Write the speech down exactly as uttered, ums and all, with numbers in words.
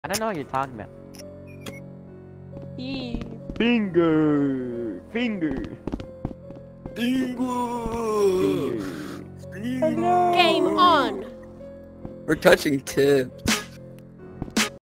I don't know what you're talking about. Yee. Finger, finger, Bingo! finger. Game on. We're touching tips.